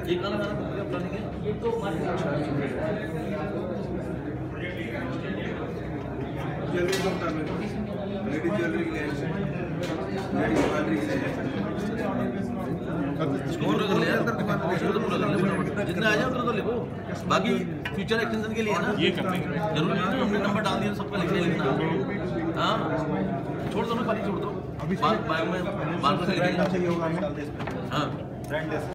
ये गाना प्लानिंग है ये तो ज्वेलरी लेडीज ज्वेलरी जितना आ जाए उतना तो लिखो, बाकी फ्यूचर एक्सटेंशन के लिए ना ये करते हैं जरूरी नहीं हमने नंबर डाल दिया सबका लिखना। हाँ छोड़ दो, मैं खाली छोड़ दो, बाद में हाँ।